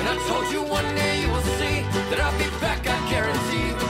And I told you one day you will see that I'll be back, I guarantee.